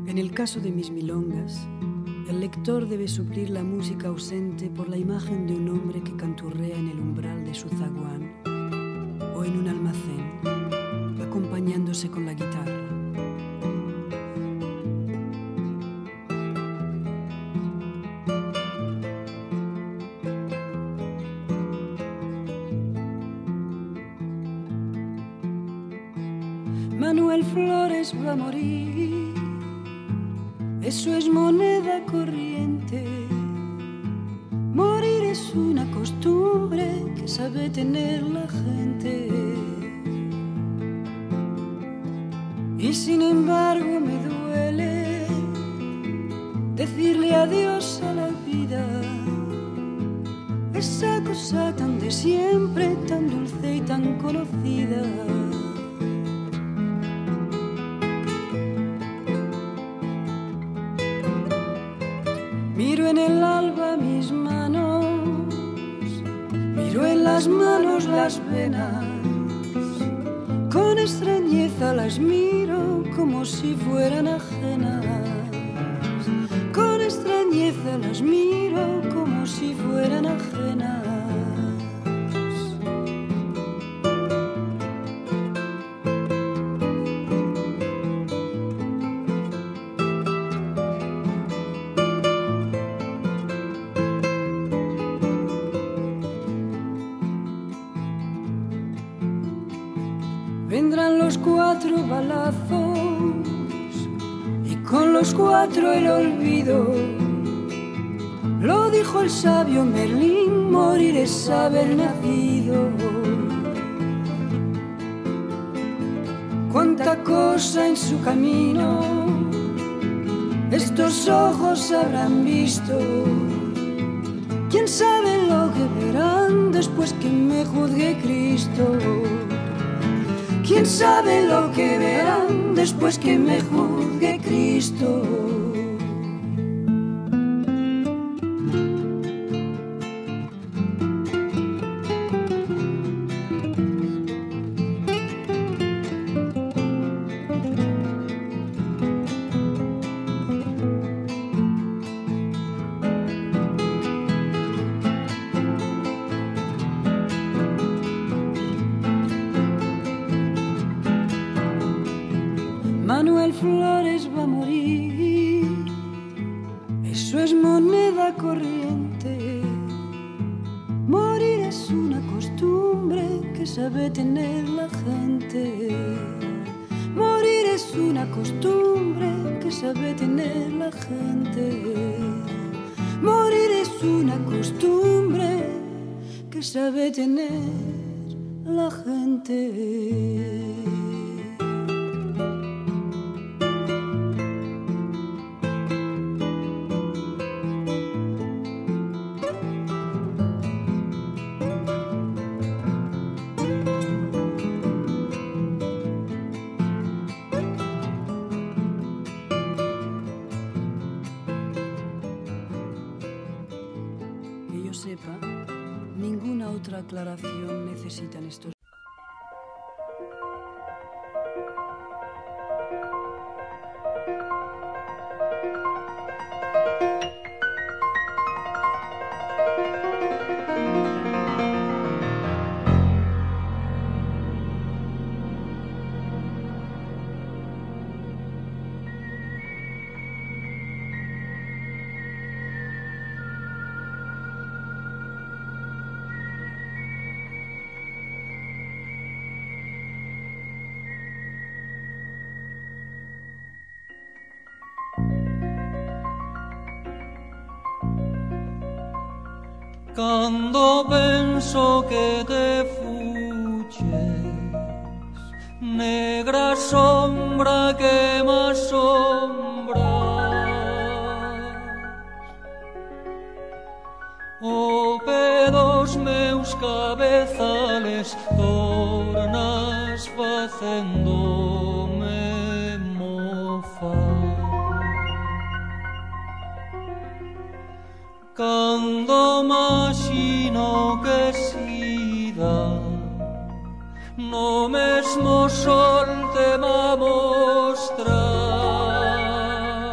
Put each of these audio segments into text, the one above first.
En el caso de mis milongas, el lector debe suplir la música ausente por la imagen de un hombre que canturrea en el umbral de su zaguán o en un almacén, acompañándose con la guitarra. Manuel Flores va a morir, eso es moneda corriente. Morir es una costumbre que sabe tener la gente. Y sin embargo me duele decirle adiós a la vida, esa cosa tan de siempre, tan dulce y tan conocida. Miro en el alba mis manos, miro en las manos las venas, con extrañeza las miro como si fueran ajenas, con extrañeza las miro como si fueran ajenas. Vendrán los 4 balazos y con los 4 el olvido. Lo dijo el sabio Merlín, morir es haber nacido. Cuánta cosa en su camino estos ojos habrán visto. ¿Quién sabe lo que verán después que me juzgue Cristo? ¿Quién sabe lo que verán después que me juzgue Cristo? Manuel Flores va a morir, eso es moneda corriente. Morir es una costumbre que sabe tener la gente. Morir es una costumbre que sabe tener la gente. Morir es una costumbre que sabe tener la gente. Que yo sepa, ninguna otra aclaración necesitan estos. Cando penso que te fuches, negra sombra que m'assombras, o pedos meus cabezales tornas facendome mofar. Cando maxino que sida no mesmo sol te va mostrar,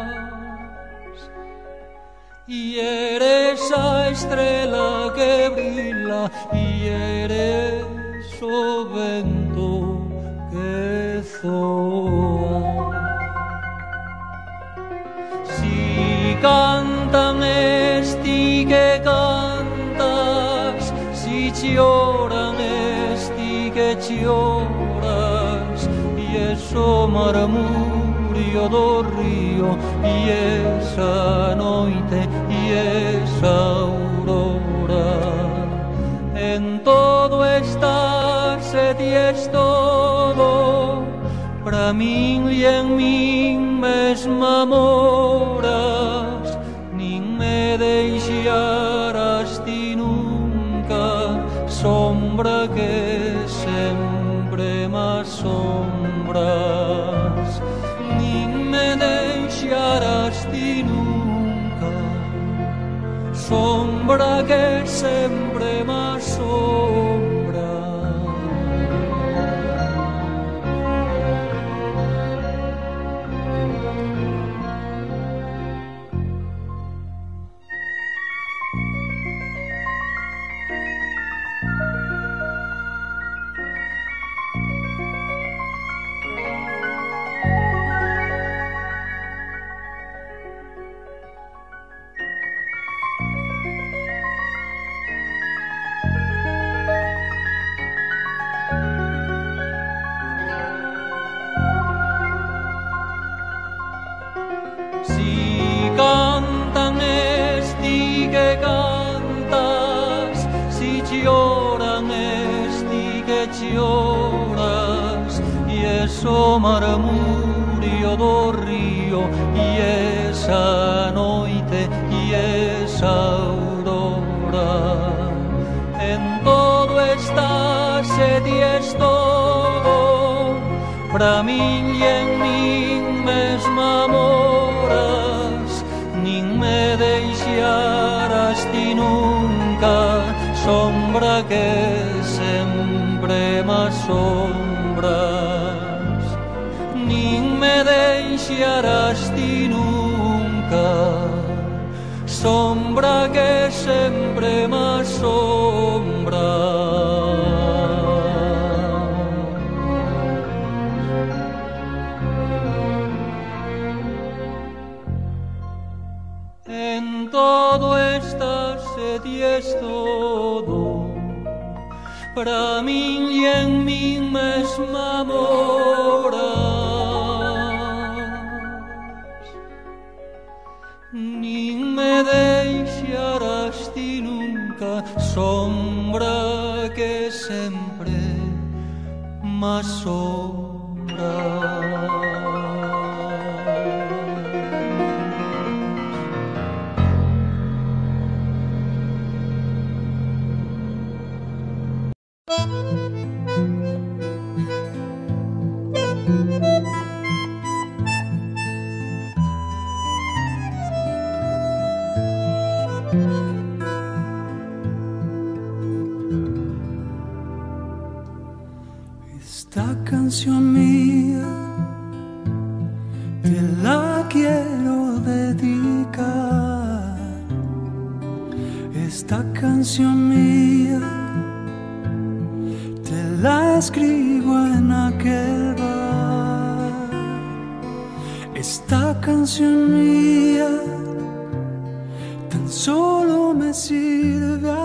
estrela que brilla y eres o vento que zoa. Si cantan esti que cantas, si lloran esti que lloras, y eso murmurio do río, y esa noite, y esa aurora. En todo estás e ties todo, pra min e en min mesma moras, nin me deixarás ti nunca, sombra que sempre me asombras, nin me deixarás ti nunca, sombra que sempre me asombras. Lloras y eso murmurio do río y esa noite y esa aurora. En todo estás e ties todo, pra min e en min mesma moras, nin me deixarás ti nunca, sombra que sempre me asombras, nin me deixarás ti nunca, sombra que sempre me asombras. En todo estás e ties todo, pra min e en min mesma moras, nin me deixarás ti nunca, sombra que sempre me asombras. Esta canción mía te la quiero dedicar. Esta canción mía te la escribo en aquel bar. Esta canción mía tan solo me sirve